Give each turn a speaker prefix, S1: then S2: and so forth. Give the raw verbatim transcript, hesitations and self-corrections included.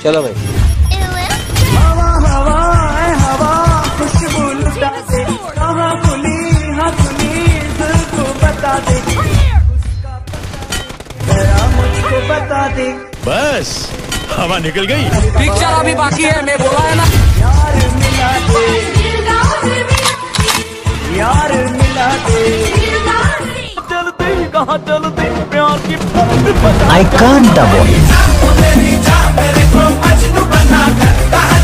S1: चलो भाई।
S2: हवा हवा है हवा खुशबू लुटा दे, कहाँ खुली हाँ खुली दिल को बता दे, जरा मुझको बता दे।
S3: बस हवा निकल गई।
S4: पिक्चर अभी बाकी है, मैं बोला है ना।
S2: यार मिला दे, यार मिला दे, चलते कहाँ चलते प्यार की
S5: I can't double.